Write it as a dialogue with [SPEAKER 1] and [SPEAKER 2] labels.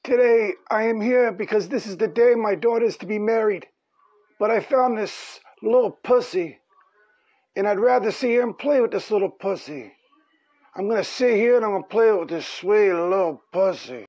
[SPEAKER 1] Today, I am here because this is the day my daughter is to be married. But I found this little pussy, and I'd rather see him play with this little pussy. I'm going to sit here and I'm going to play with this sweet little pussy.